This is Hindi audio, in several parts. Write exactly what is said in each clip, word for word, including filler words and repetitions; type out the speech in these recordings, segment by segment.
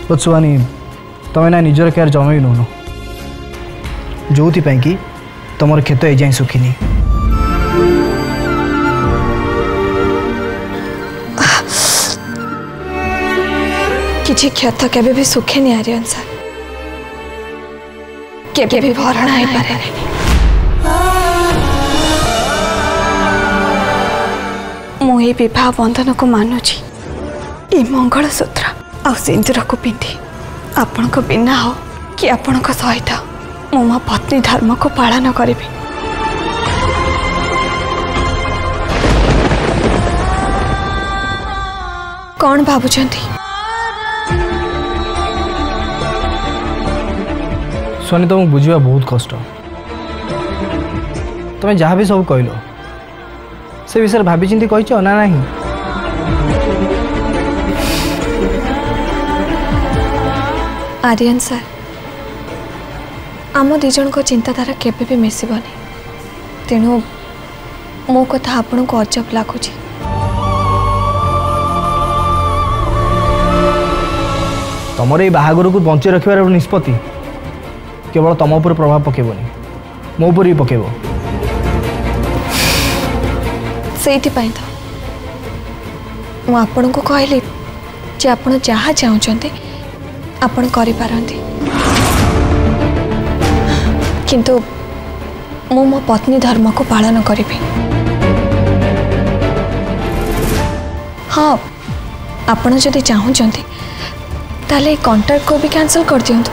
बत्सुवानी तुम्हें ना निजर केयर जमा भी नौन जो कि तुम क्षत एजाए सुखिनी किसी क्षत केबे भी सुखेनी आर्यन सर केबे भी भरणा हो पारे मु ए विवाह बंधन को मानुची ए मंगलसूत्र आ सिंदूर को पिंधि आपण को बिना हो कि आपण को सहित मु मो पत्नी धर्म को पालन करी कौन भावुंट सोनी तुमको बुझा बहुत कष्ट तुम्हें जहाँ भी सब कहल से विषय भाभी चिंती कह ना नहीं आर्यन सर आम दिज को चिंताधारा केबे भी मिसबनी तेणु मो कथा आपण को अजब लगुच तुम ये बाहागर को बंचे रखार निष्पत्ति केवल तुम उपर प्रभाव पकेबनी मो उपर भी पकेब से तो मुझे को कहली जे आपण जहाँ चाहते आपण करि पारंती किंतु मु मो पत्नी धर्म को पालन करी हाँ आपण जदि चाहते ताले कॉन्ट्रैक्ट को भी कैंसिल कर दियंतु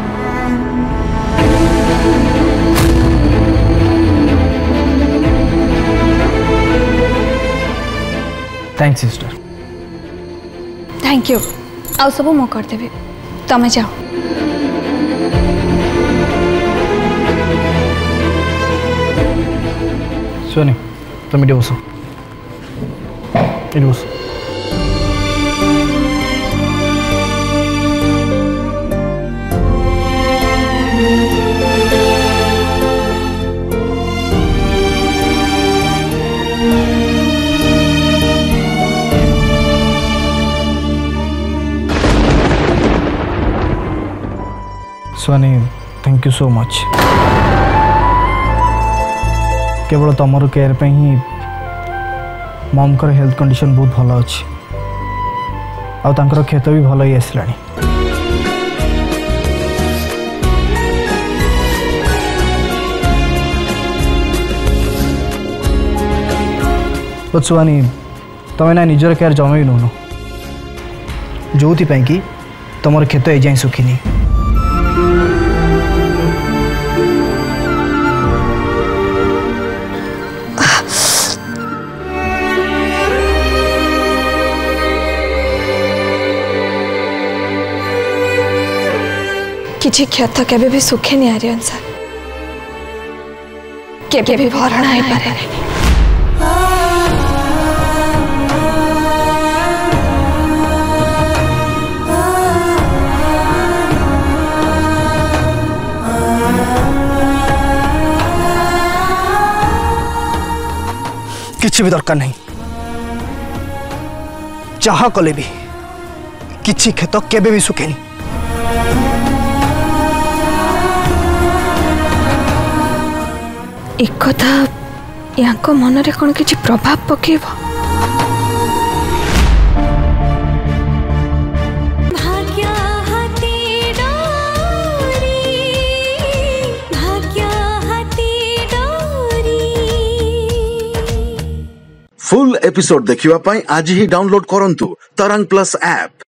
थैंक्स सिस्टर थैंक यू आ सब मो करदेवी तमें जाओ सोनी तुम ये बस ये बस Soni thank you so much केवल तुमर केयर पे ही मम कर हेल्थ कंडीशन बहुत भल अच्छी आर क्षत भी भल ही आसला बत्सुवानी तुम्हें ना निजर केयर जमा भी नौन जो कि तुम क्षत एजाए सुखिनी किसी क्षत केबे भी सुखेनी आर्यन सर केबे भी भरणा हो पारे किसी भी दरकार नहीं जहा कले भी किसी क्षत केबे भी सुखेनी एक कथा या मनरे कौन किसी प्रभाव पकेब फुल एपिसोड देखिवा पाई आज ही डाउनलोड करंतु तरंग प्लस ऐप।